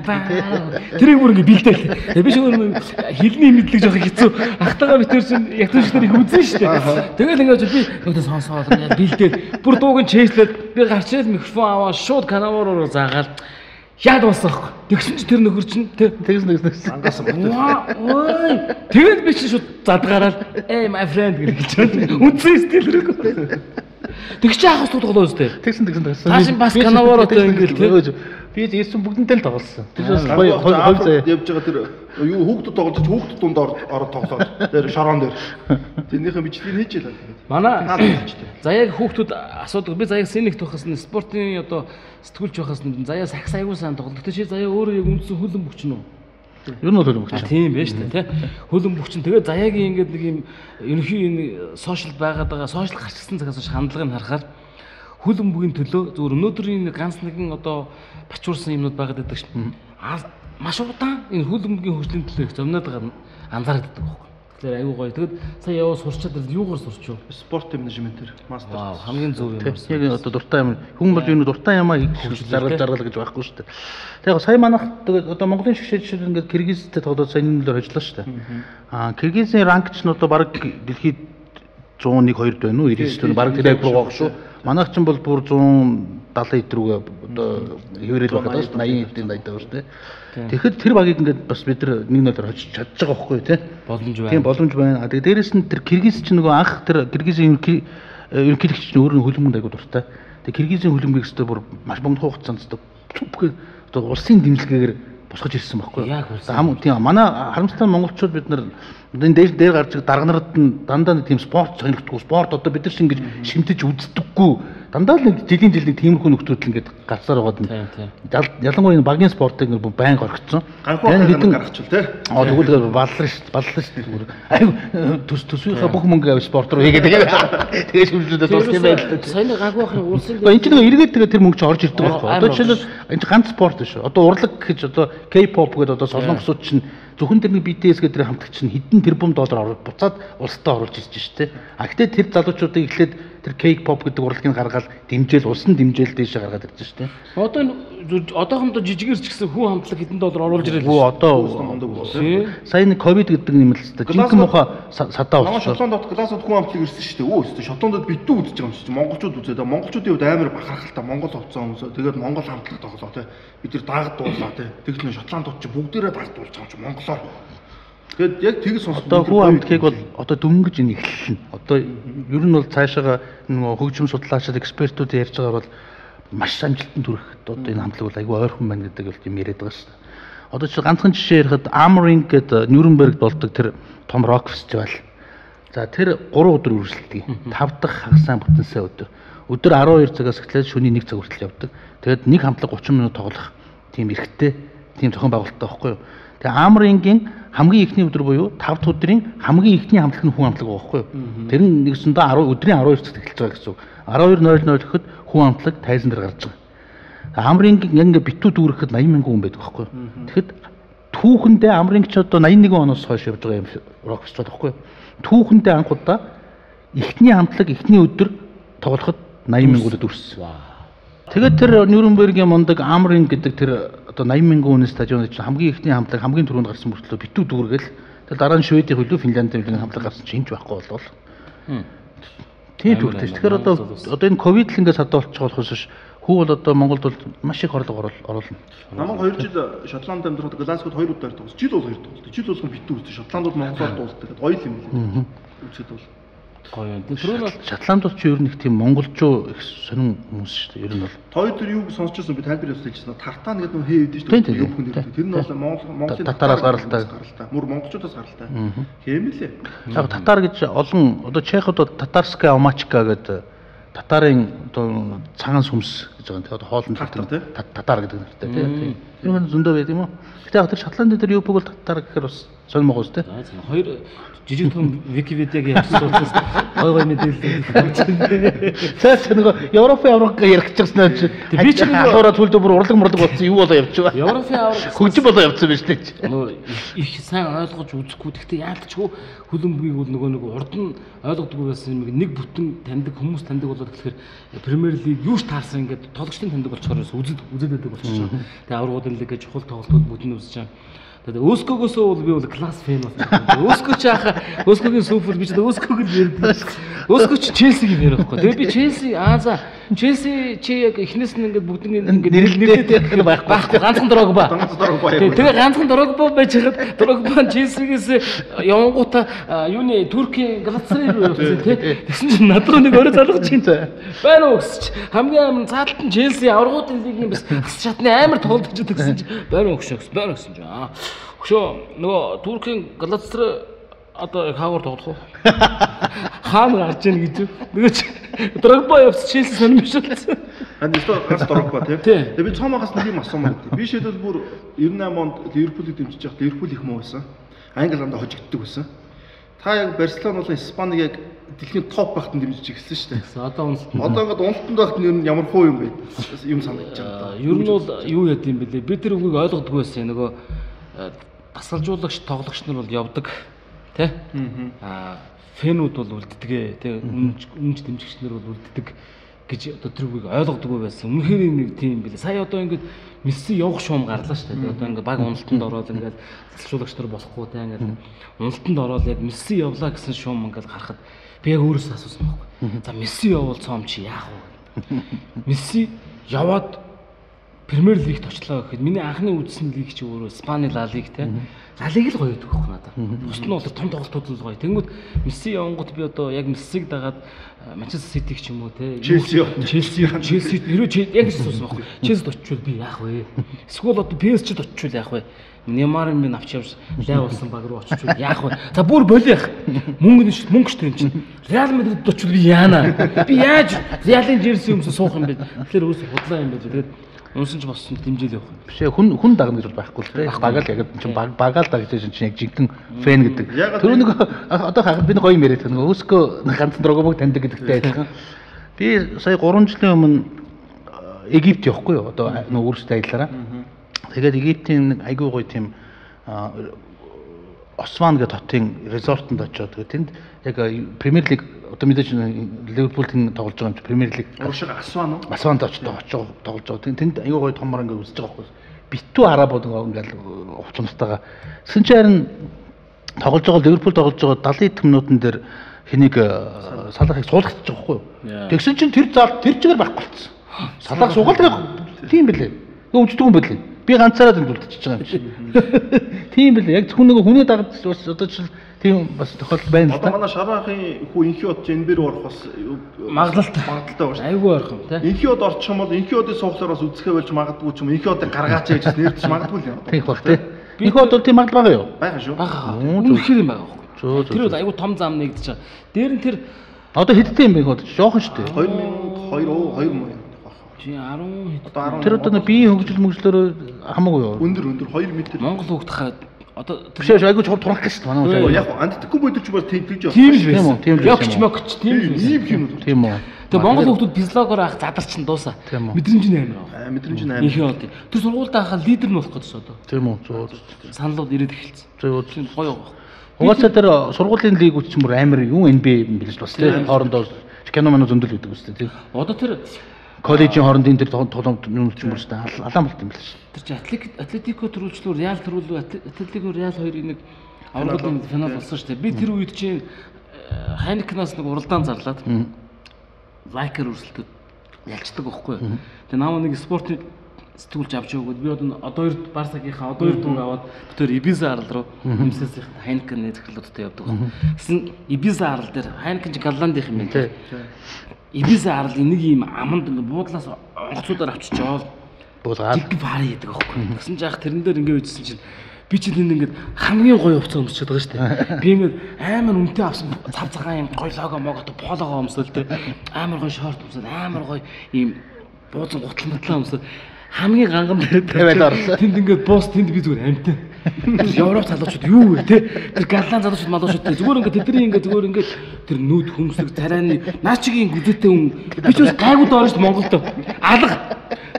Тэрийг бүр ингэ бэлдээл. Би ч өөр хэлний мэдлэг жоох хэцүү. Ахтагаа битэр чинь яг тэр шиг их үзэн штэ. Тэгэл ингэж би нөгөө сонсоод ингэ бэлдээл. Бүр дууг нь чэйслээд би гарч ирэл микрофон аваад шууд Cannavaro руу заагаад яад болсохгүй. Тэгсэн чи тэр нөхөр чинь тэгсэн. Ангасан бат. Ой. Тэгэл би чи шууд задгаараад my friend гэж хэлж үзсэн сэтгэлрэг. Тэг чи яах вэ тоглоо үстэй. Тэгсэн. Тааш бас Cannavaroтой ингээл тийм. Би eerсэн бүгдэнтэй л тоглосон. Тэр бас хоёр заяа явж байгаа тэр юу хүүхдүүд тоглож хүүхдүүд дунд ороод тоглоод тэр шорон дээр. Тэрнийхэн бичлэгийг хийж ялаа. Манай заяаг хүүхдүүд асуудаг. Би заяаг сэнэгт байхаас нь спортын одоо сэтгүүлч байхаас нь заяа сакс аягүй сайн тоглох. Гэтэ чи заяа өөрөө яг үндсэн хөлөн бөхч нь үү? Юу нь хөлөн бөхч. Тийм байж та тий. Хөлөн бөхч нь тэгээ заяагийн ингээд нэг юм ерөнхий сошиал байгаад байгаа сошиал гарчсан цагаас хандлагыг харахаар хөлөн бүгийн төлөө зөвөр өнөөдрийн ганц нэгэн одоо бачуурсан юмнууд байгаад байдаг шин. Маш удаан энэ хөлөн бүгийн хөгжлийн төлөө их зомноод байгаа анзаардаг байхгүй. Тэгэхээр аюу гоё. Тэгэд сая яваа сурчаад юугаар сурч юу? Спорт менежментээр мастер. Вау, хамгийн зөв юм байна. Яг одоо дуртай юм. Хүн бол юу дуртай юмаа заргал гэж байхгүй шүү дээ. Тэгээ сая манайх одоо Монголын шгшээчид ингээд Киргизтэй тоглоод сая энэ нөлөөр ажиллаа шүү дээ. Киргизийн ранкч нь одоо баг дэлхийд 101 2-д байна уу? 99-д баг тэр яг руу байгаа шүү. Манайх ч бол бүр 170 эд рүүгээ одоо хөврөл байгаад байна. 80 эдийн дайдаа шүү дээ. Тэгэхэд тэр багийг ингээд бас бид нар 1-0-оор хожиж чадж байгаа байхгүй тий. Боломж байна. Тийм боломж байна. Тэгээ дээрэс нь тэр Киргиз ч нөгөө анх тэр Киргизийн ерөнхийлөгч нь өөрөө хөлбөмбөнд айгуу дуртай. Тэгээ Киргизийн хөлбөмбөгийг өстө бүр маш богино хугацаанд бүхэл одоо улсын дэмжлэгээр босгож ирсэн байхгүй. Яг үлсэн. Тийм манай харамсалтай монголчууд бид нар энэ дээр гарч дарга нарт нь дандаа нэг тийм спорт сонирхдаггүй спорт одоо бид нар шиг ингэж шимтэж үздэггүй дандаа л нэг жилийн тиймэрхүү нөхцөлд ингээд гарцаар байгаад ялангуяа энэ багийн спортыг нэг байнга орхицсон. Ганхуу гаргачихвал тий. Тэгвэл баллаа шүү. Айгу төсвийнхаа бүх мөнгө авч спорт руу хийгээд тэгээд шүмжлүүдээ дууссан юм байна. Саяны ганхуухийн улсын энэ ч нэг эргээд тэгээд тэр мөнгө ч орж ирдэг байхгүй. Одоо жишээлбэл энэ ганц спорт шүү. Одоо урлаг гэж одоо K-pop гэдэг одоо солонгосууд чинь зөвхөн тэрний BTS гэдэг тэр хамтлагч нь хэдэн тэрбум доллар буцаад улсдаа оруулж ирж штэ. А гэтээ тэр залуучуудыг эхлээд тэр K-pop гэдэг урлагийг гаргаад дэмжээл улсын дэмжээл дээшээ гаргаад ирж штэ. Одоохондоо жижигэр ч гэсэн хүн хамтлаг хэдэн доллар оруулж ирэл. Одоо сая нэг ковид гэдэг юм л л та. Жинхэнэ муха садаа болсон. Шотландд гласууд хүн хамтлаг ирсэн штэ. Шотландд битүү үзэж байгаа юм шиг. Монголчууд үзээд монголчуудын хувьд амар бахархалтай Монгол хувцсан хүмүүс. Тэгээд Монгол хамтлаг тоглоо тий. Бид тэр дагдууллаа тий. Тэгвэл Шотландууд ч бүгдээрээ дагдуулж байгаа юм чи монголоор. Тэгээд яг тэгж сонсох. Одоо хүн хамтлагийг бол одоо дөнгөж энэ эхэлнэ. Одоо ер нь бол цаашаага нөгөө хөгжим судлаачид экспертүүд ярьж байгаа бол маш амжилтанд хүрэх одоо энэ хамтлаг бол айгүй ойрхон байна гэдэг бол юм яриад байгаа шүү дээ. Одоо чи ганцхан жишээ ярихад Amring гэдэг Нюрнбергт болдог тэр том рок фестивал. За тэр 3 өдөр үргэлжлэдэг. 5 дахь хагасаа бүтэнсээ өдөр. Өдөр 12 цагаас эхлээд шөнийн 1 цаг хүртэл явдаг. Тэгээд нэг хамтлаг 30 минут тоглох тийм эрхтэй тийм зохион байгуулалттай байхгүй юу? Тэгээ Amring-ийн хамгийн ихний өдөр буюу 5 дахь өдрийн хамгийн ихний хамтлаг нь хүн хамтлаг байхгүй юу? Тэр нь нэгсэндээ өдрийн 12 цагт эхэлж байгаа гэсэн үг. 12:00 гэхэд хүн хамтлаг тайзан дээр гарч байгаа. Amring яг ингээ битүү дүүрэхэд 80,000 хүн байдаг байхгүй юу? Тэгэхэд түүхэндээ Amring ч одоо 81 оноос хойш явж байгаа юм рок фестивал байхгүй юу? Түүхэндээ анх удаа эхний хамтлаг эхний өдөр тоглоход 80,000 хүнэд үрссэн. Тэгээд тэр Нюрнбергийн мундаг Amring гэдэг тэр одоо 80,000 хүнээс стадионд чинь хамгийн ихний хамтлаг хамгийн түрүүнд гарсан мөртлөө битүү дүүргээл тэгэл дараа нь Шведийн хөлөө Финляндийн хөлөө хамтлаг гарсан чинь хинч байхгүй болвол тийм түүхтэй. Тэгэхээр одоо энэ ковид л ингээд садаа болчих болохоос биш хүү бол одоо Монголд бол маш их орлого оруулна. Намайг 2 жил Шотланд амьдрахад Глазгод 2 удаар тоглосон. Жил бол 2 тоглолт. Жил болгон битүү үзсэн. Шотландууд Монголоор дуусдаг. Гоё юм лээ. Үзэхэд бол гоё. Тэр нь Шотландууд ч ер нь их тийм монголчуу их сонин хүмүүс шүү дээ. Ер нь бол Тойдор юуг сонсчихсон би тайлбар явуулчихсан. Тартаа гэдэг нь хээ өгдөө шүү дээ. Юу бүхэн дээр. Тэр нь бол Монголын татараас гаралтай. Мөр монголчуудаас гаралтай. Хэмэлээ. Яг татар гэж олон одоо Чеход татарская омачка гэдэг татарын одоо цагаан сүмс гэж байгаа. Тэгээд хоолнд татар гэдэг нэртэй тийм. Тэр нь зөндөө байд юм уу? Гэтэ яг тэр Шотландд дээр юу бол татар гэхээр бас сонир могоос тийм. Хоёр жижиг том Википедиагийн асуултаас гой мэдээлэл. Цаас нэг Европын авраг ярих гэсэн чинь би ч нэг алуураа төлдөө бүр урлаг болсон юу болоо явж байгаа. Европын авраг хөгжим болоо явсан байж тээ. Их сайн ойлгож үзэхгүй. Гэхдээ яалтчгүй хөлбөмбөгийг бол нөгөө урд нь ойлгодгүй байсан юм нэг бүтэн таньдаг хүмүүс таньдаг болоод тэгэхээр Премьер лиг юу ч таарсан ингээд тоглогчдын таньдаг болчихоор үзээд байдаг болчихсон. Тэгээ аврагуудын лиг гэж чухал тоглолтууд бүгд нь үзэж байгаа. Тэгээд Өскөгөөсөө бол би бол класс фэн байна. Өскөө ч яхаа Өскөгийн супер би ч Өскөг л ярьдаг. Өскөө ч Челсиг юм ярихгүй. Тэгээд би Челси за Челси чи яг эхнээс нь ингээд бүгднийг ингээд нэрлээд байхгүй ганцхан Дрогба. Тэгээд ганцхан Дрогба байж хаад Дрогба Челсигээс явангуудаа юуны Туркийн Галатасарай руу явсан тий. Тэгсэн чинь над руу нэг орой залгаж чинь байна уу гэсч хамгийн цааталт нь Челси аврагуудын лигийн бас шатны амар тоглож байгаа гэсэн чинь байна уу гэшээс байна гэсэн чинь Хөшөө нөгөө Туркийн Галатасарай одоо хаагаар тоглох уу? Хаана гарч ийн гэж нөгөө чи Дрогба явц Челси сонирмшуулсан. Анд өстө ганц Дрогба тийм. Тэгээ би цоомоогоос нэг юм асуумаар гэдэг. Би шийдэл бүр 98 онд Ливерпулийг дэмжиж явах Ливерпул их муу байсан. Англи андаа хожигддаг байсан. Та яг Барселона болон Испанийг яг дэлхийн топ багтанд дэмжиж ирсэн шүү дээ. Одоо ингээд уналтанд байхад нь ер нь ямар хуу юм бэ? Юм санагдаж байна. Ер нь бол юу яд юм бэлээ. Би тэр үгийг ойлгодгүй байсан. Нөгөө тасалжуулагч тоглогч нар бол явдаг тий фэнүүд бол үлддэг тий үнж дэмжигч нар бол үлддэг гэж одоо тэр үгийг ойлгодоггүй байсан. Үнэхээр нэг тийм билээ. Сая одоо ингээд Месси явах шуум гарлаа шүү дээ. Одоо ингээд баг уналтанд ороод ингээд тасалжуулагч нар болохгүй тий ингээд уналтанд ороод яг Месси явлаа гэсэн шуум ингээд гарахад би яг өөрөөсөө асуусан байхгүй. За Месси явбал цоом чи яах вэ? Месси яваад Премьер лигт очлоо гэхэд миний анхны үзсэн лиг чи өөрөө Испани Ла Лиг те. Ла Лиг л гоё гэдэг байхгүй надад. Бус нь бол том тоглолтууд л гоё. Тэнгүүд Месси явангууд би одоо яг Мессиг дагаад Манчестер Ситиг ч юм уу те. Челси хэрвээ яг ч суусан байхгүй. Челсид очивол би яах вэ? Эсвэл одоо PSG-д очивол яах вэ? Неймарын минь авч явж лай болсон баг руу очивол яах вэ? За бүр болиах. Мөнгө штэ юм чинь. Реал Мадрид очивол би яана. Би яаж Реалын жерси өмсө суух юм бэ? Тэгэхээр өөрөөсөө худлаа юм байна. Тэгээд унсан ч болсон дэмжээл явах. Биш ээ хүн дагна гэж бол байхгүй л те. Багаал яг чинь багаал дагж чинь яг жинхэнэ фэн гэдэг. Тэр нэг одоо хагад би нэг гоё юм яриад байгаа. Өскө ганцхан дрогобог таньдаг гэдэгтэй адилхан. Би сая 3 жилийн өмнө Египт явахгүй юу? Одоо нэг өөрсдөө аяллаараа. Тэгээд Египтийн нэг айгүй гоё тийм Осман гэдэг хотын резортод очиод тэнд яг Премьер лиг одоо мэдээж Ливерпулын тоглож байгаа юм чи Премьер лиг Асван уу? Асванд очиж тоглож байгаа. Тэнд аюу гоё томор ингээ үзэж байгаа байхгүй. Битүү арабууд ингээл хувцамстайгаа. Тэсэн чи харин тоглож байгаа Ливерпул тоглож байгаа 70 эд минутын дээр хэнийг салахыг суулгацж байгаа байхгүй. Тэгсэн чинь тэр чигээр байхгүй болчихсон. Салах суугаад тийм билээ. Өвчдөг юм билээ. Би ганцаараа тэнд үлдчихэж байгаа юм чи. Тийм билээ. Яг зөвхөн нэг хүний дагд бас одоо ч тийм бас тохиолдол байна л да. Одоо манай Шараахын хүү инхиод Женбер орох бас магадaltaй байна шүү. Айгүй орох юм те. Инхиод орчих юм бол инхиодын сууглаар бас үзэхээ болж магадгүй ч юм инхиодыг гаргаач гэж нэрдэж магадгүй л юм. Тийм бах те. Инхиод бол тийм магадлал байгаа юу? Бага шүү. Үнэхээр юм байгаа байхгүй. Тэр бол айгүй том зам нэгдэж байгаа. Дээр нь тэр одоо хэдтэй юм бэ инхиод? Жоохон шүү дээ. 2002 мөн. Чи 10 хэд. Тэр одоо нэг биеийн хөгжил мөглөөрөө хамаагүй юу? Өндөр 2 м. Монгол хүүхд хаад одоо биш айгүй чухал турах гэж байна уу? Яг антидгүй бодож бас тэгж байна. Тийм л байсан. Ягч мөгч тийм л ийм юм. Тийм үү. Тэгээ Монгол хүүхдүүд физиологоор ах задарчин дуусаа. Мэдрэмж нь амар аа. Мэдрэмж нь амар. Инхиод. Тэр сургуультай хахад лидер нь болох гэж одоо. Тийм үү. Саналууд ирээд эхэлсэн. Тийм гоё. Угаасаа тэр сургуулийн лигүүд ч юм уу амар юу NBA юм билж бас тийм хоорондоо кино мануу зөндөл гэдэг үстэй тийм. Одоо тэр коллежийн хоорондын тэр тоглоомт юм ч юм уу шүү дээ. Алаан болт юм биш. Тэр чи Атлетико төрүүлчлөө Реал төрүүлүү Атлетико Реал хоёрын нэг аврагын финал болсон шүү дээ. Би тэр үед чинь Хайникнаас нэг уралдаан зарлаад лайкер өрсөлдөд ялцдаг байхгүй. Тэгээ намаа нэг спортын сэтгүүлч авч өгөөд би одоо хоёр Барсагийнхаа одоо хоёр дүнг аваад бүтээр Ибиза арал руу хүмүүсээс Хайникны зөвлөлтөд явдаг. Гэсэн Ибиза арал дээр Хайникн чи Голландийнх юм байна. Ибиза арал нэг юм аманд ингээ буудлаас онгоцуудаар авчиж жаал буулгаад жиг пари гэдэг аахгүй. Тэгсэн чинь тэрэн дээр ингээ үйдсэн чинь би чи тэнд ингээ хамгийн гоё хувцас өмсчихэд байгаа шүү дээ. Би ингээ амар үнэтэй авсан цав цагаан юм гоё лого могото пологоо өмсөл тэ амар гоё шорт өмсөл амар гоё ийм бууцан гуталматлаа өмсөл хамгийн ганган дээр тавиал орлоо. Тэнд ингээ буус тэнд би зүгээр амтай. Европ залуучууд юу вэ те? Тэр галлан залуучууд малуучууд зүгээр ингээ тэдний ингээ тэр нүүд хөмсөг царайны наачигийн гүзэтэй хүн би ч бас гайгууд орно шүү Монголд. Алга.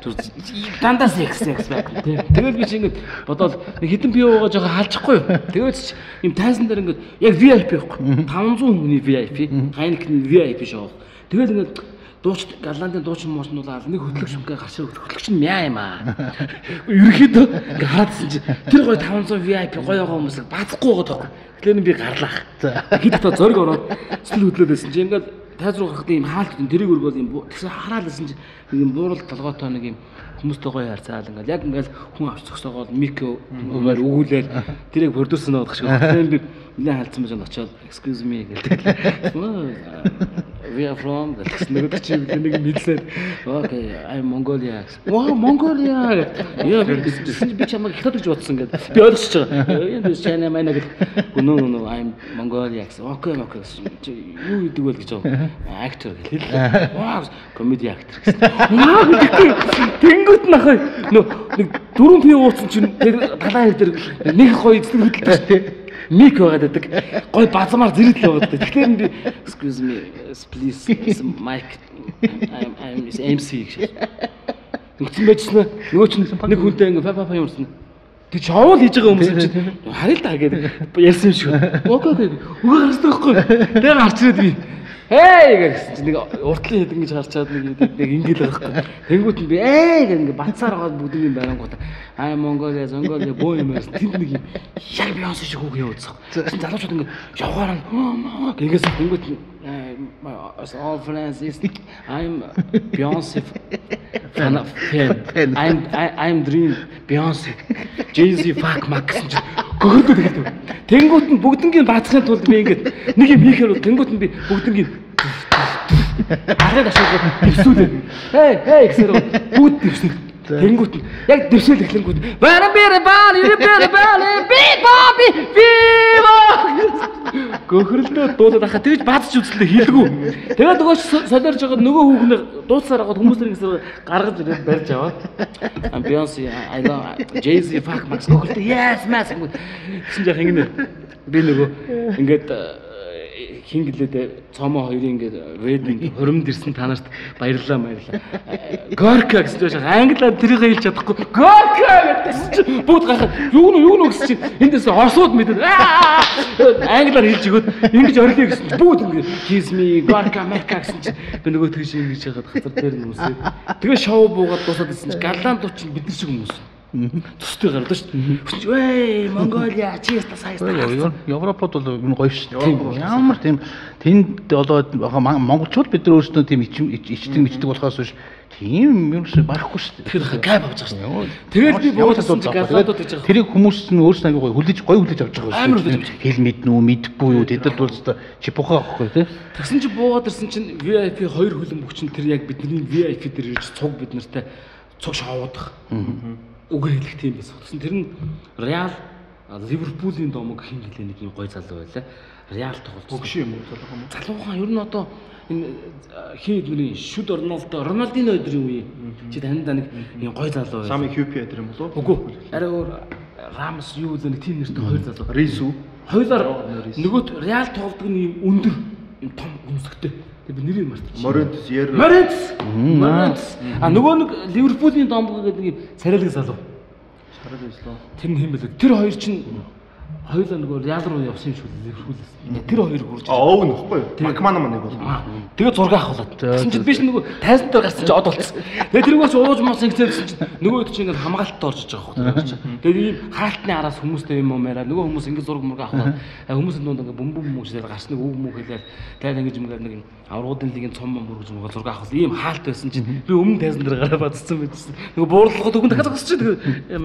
Дандаа секс байх тийм. Тэгэл би чи ингэ бодоод нэг хитэн бие уугаа жоохон хаалчихгүй юу. Тэгээд ч юм тайзан дээр ингэ яг VIP байхгүй. 500 хүний VIP, Хайникны VIP шоу. Тэгэл ингэ дууч Голландын дуучин моочнуулаад нэг хөтлөгчмгээ гарч хөтлөгч нь мяа юм аа. Ерөнхийдөө ингэ хаадсан чи тэр гоё 500 VIP гоёгоо хүмүүсийг бацхгүй байгаа тоххой. Тэгэхээр би гарлах. Хэд та зориг ороод цэцэл хөдлөөд байсан чи ингэ тайз руу гарахад юм хаалт тэрийг өргөөл юм тэгсэн хараал байсан чи нэг юм буурал толгойтой нэг юм хүмүүстэй гоё харьцаал ингээл яг ингээл хүн авч зогсоогоод микро өгөөл өгүүлээл тэрийг продюсер нь бодох шиг байна. Би нэлээд халдсан байж очоод excuse me гэдэг. We are from гэсэн нэг чи нэг мэдлээд okay I'm Mongolia. Wow Mongolia. Яа би чамайг хятад гэж бодсон гэдэг. Би ойлгосож байгаа. Энэ China маань гэдэг. No I'm Mongolia. Okay юу гэдэг вэ гэж байгаа. Actor гэх. Wow comedy actor гэсэн. Тэнгүүд нахай нэг 4 пи ууцсан чинь тэр талаа хэр дээр нэг гоё эзлэг хөдөлдөг тий. Мик байгаад байдаг. Гой базмаар зэрэглээ байдаг. Тэгэхээр би excuse me please mic I'm MC гэж. Нүгцэн байжснаа нөгөө чинь нэг хүнтэй ингээ папа юмсан. Тэг чоол хийж байгаа хүмүүс чинь харъя л та гэдэг ярьсан юм шиг. Окей. Үгүй гарсан байхгүй. Тэгээ гарч ирээд би Хей гэсэн чинь нэг уртлын хэд ингэж харчаад нэг ингэж байгаа байхгүй. Тэнгүүт нь би гэх ингэ батсаар байгаа бүгдний байрангууд Mongolia боо юм байсан. Тэнд нэг юм яг Beyoncé шиг үг яваад байгаа. Залуучууд ингэ явгаар ингэсэн тэнгүүт all friends is I'm Beyoncé fan. I'm dream Beyoncé. Jay-Z fuck Max гэж гөргөд гэдэг. Тэнгүүт нь бүгднийг баацхын тулд би ингэ нэг юм хийхээр тэнгүүт нь би бүгднийг араад ашиглаад дэвсүүлээ. Хей гэсээр бүгд дэвсэл. Тэнгүүт нь яг дэвсэл эхлэнгүүт гөхрөлдөө дуулаад ахаа тэгж баацч үзлээ хийлгүү. Тэгээд нөгөө солиорж байгаа нөгөө хүүхнээ дууцсаар хагаад хүмүүс нэгсээр гаргаж ирээд барьж аваад Beyoncé I love Jay-Z fuck Max гөхрөлдөө yes mass гэсэн яг ингэ би нөгөө ингээд хин гэлээд цомоо хоёрын ингээд wedding хуримд ирсэн та нарт баярлалаа. Gorka гэж байж англиар тэрийг хэлж чадахгүй. Gorka гэсэн чинь бүгд гахаад юу нэ гэсэн чинь эндээс орсууд мэдээд англиар хэлж өгөөд ингэж орилё гэсэн чинь бүгд ингээд kiss me Gorka America гэсэн чинь би нөгөө тэгж ингэж яагаад хатар дээр нүсээ. Тэгээ шоу буугаад дуусаад ирсэн чинь галланд дуучин бид нар шиг хүмүүс. Төстэй гардаг шүү дээ. Mongolia чи яста саяста. Европод бол энэ гоё шүү дээ. Ямар тийм тэнд болоод монголчууд бид нар өөрсдөө тийм ичдэг болохоос биш тийм юм шиг барахгүй шүү дээ. Тэгэхээр гайв авч байгаа шүү дээ. Тэгээд би буусан чи галаадууд гэж байгаа. Тэрийг хүмүүс нь өөрсдөө аягүй гоё хүлээж авч байгаа шүү дээ. Хэл мэднүү мэдэхгүй юу тэдэд бол чипухаа авахгүй тий. Тэгсэн чи буугаад ирсэн чинь VIP 2 хөлөн бүгчин тэр яг бидний VIP дээр ирж цуг бид нартай цуг шоудах. Үгүй хэлэх тийм байсан. Тэгсэн тэр нь Real Ливерпулийн домог хин гэлээ нэг юм гой залуу байлаа. Real тоглолт. Өгш юм уу залуухан юм. Залуухан ер нь одоо энэ хин эдний шүд Роналдино өдрийн үе. Чи таньда нэг юм гой залуу байлаа. Сами QP тэр юм болов? Үгүй. Арай өөр Рамс юу л нэг тийм нэртэй хоёр залуу. Рису. Хоёулаар нөгөөт Real тоглодог нь юм өндөр юм том өмсгтэй. Тэгээ би нэрийг мартчихсан. Morenz. А нөгөө нэг Ливерпулийн домбог гэдэг нэг юм царайлаг залуу. Царайлаг залуу. Тэр нь хэм бэлээ. Тэр хоёр чинь хоёулаа нөгөө Реал руу явсан юм шүү дээ Ливерпулээс. Тэр хоёр хурж. Өө нөхгүй юу? Макмана маань нэг бол. Тэгээ зураг авахлаад. Тэгсэн чинь биш нөгөө тайзан дээр гарсан чинь од болцсон. Тэгээ тэргээс ууж мос ингэсэн чинь нөгөө хэд чинь ингээд хамгаалтад орж иж байгаа хөөх. Тэгээ ийм хаалтны араас хүмүүстэй юм мээраа нөгөө хүмүүс ингээд зураг мураг авахлаад хүмүүсийн дунд ингээд бөмбөм мөшлөөр гарч нэг үг мөх хэлээд тэгээд ингэж ингээд нэг аврагуудын лигийн цом мөргөж мөргө зураг авах ийм хаалт байсан чинь би өмнө тайзан дээр гараа бацсан байсан. Нөгөө буурлахад өгөн дахиад гасч тэгээ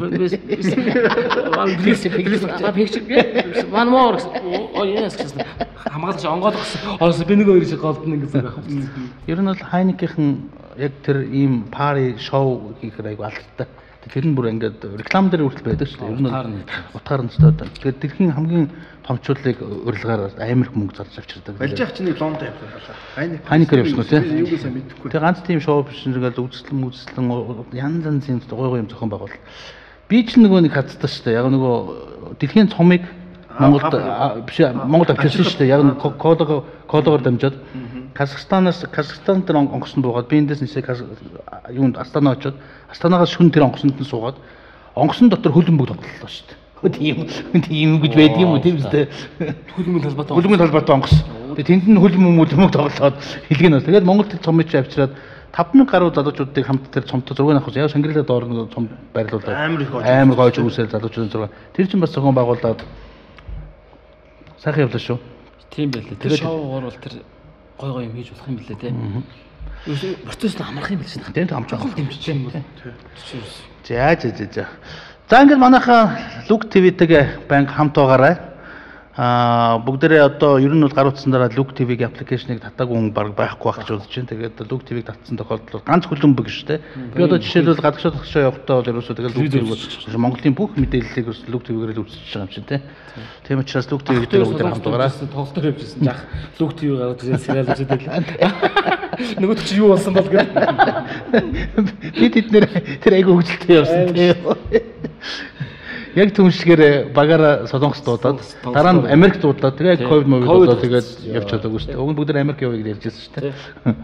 one more yes хамгаалагч онгоолох гэсэн. Би нэг хоёр шиг голдно гэсэн байх. Ер нь бол Хайникийн яг тэр ийм пари шоу хийхээр айгу алдартай. Тэр нь бүр ингээд реклам дээр хүртэл байдаг шүү дээ. Ер нь утгаар нь өстой. Тэгэхээр тэрхийн хамгийн томчуулыг урилгаар амар их мөнгө зарж авчирдаг. Балжих чинь Лондон явсан. Хайникээр явсан үү тийм. Юугаас мэдхгүй. Тэгээ ганц тийм шоу биш нэгэл үзэсгэлэн янз юм гоё юм зохион байгуул. Би ч нөгөө нэг хацдаг шүү дээ. Яг нөгөө дэлхийн цомыг Монголд биш Монголд авчирсан шүү дээ. Яг нэг кодоор дамжаад Казахстан дээр онгоцсон буугаад би эндээс нисээ юунд Астана очоод Астанагаас шүн тэр онгоцонд нь суугаад онгоцон дотор хөлбөмбөг тоглолоо шүү дээ. Тийм гэж байдаг юм уу тийм үстэй. Хөлбөмбөг талбайтай онгоц. Тэгээ тэнд нь хөлбөмбөг тоглоод хэлгэнэ. Тэгээд Монголд цомыг чи авчираад 5000 гаруй залуучуудыг хамт тэр цомтой зургийг авах яг Шангрила доор нэг цом байрлуулад амар гойж үүсэл залуучуудын зураг. Тэр чинь бас зохион байгуулад сайхан явлаа шүү. Тийм байлээ. Тэр шоугаар бол тэр гой юм хийж болох юм билээ те. Процесс нь амарх юм биш үү? Тийм амч авах дэмжиж юм бол. За. За ингээд манайхаа Look TV-тэйг банк хамт байгаарай. Бүгдээрээ одоо ер нь бол гар утсан дараа Look TV-гийн аппликейшнийг татаагүй хүн баг байхгүй байх гэж бодож байна. Тэгээд Look TV-г татсан тохиолдолд ганц хөлбөмбөг шүү дээ. Би одоо жишээлбэл гадагшаа явахдаа бол ерөөсөө тэгээд Look TV-г Монголын бүх мэдээллийг Look TV-гээр л үзчихэж байгаа юм чинь тийм учраас Look TV-тэй бүгдээр хамт байгаарай. Тоглолтоор явжсэн жаах Look TV гараад serial үзээд байлаа. Нөгөөд чи юу болсон бол гэдэг. Би тэднэр тэр айгу хөвгөлтэй явсан тийм. Яг түншгээр багаараа Солонгос дуудаад дараа нь Америк дуудаад тэгээ ковид дуудаад тэгээд явж чадаагүй шүү дээ. Уг нь бүгд Америк явъя гэж ярьжсэн шүү дээ.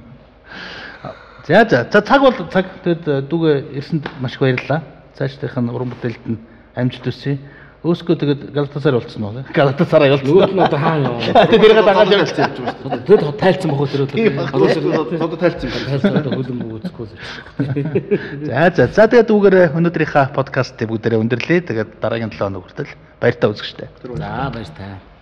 За цаг бол цаг тэгээд дүүгээ ирсэнд маш их баярлалаа. Цаашдынх нь уран бүтээлд нь амжилт хүсье. Өөсгөө тэгээд Галатасарай болцсон уу? Галатасарай болцсон. Нөгөөд нь одоо хаа яваа. Тэрийг дагаад явж явж байгаа. Тэгэд тайлцсан бохоо тэр өдөр. Одоо тайлцсан байна. Тайлцсан одоо хөлөн бүгдсгүй. За тэгээд үүгээр өнөөдрийнхаа подкастыг бүгдээрээ өндөрлөө. Тэгээд дараагийн 7 хоног хүртэл баяртай үзэгчтэй. За баяр таа.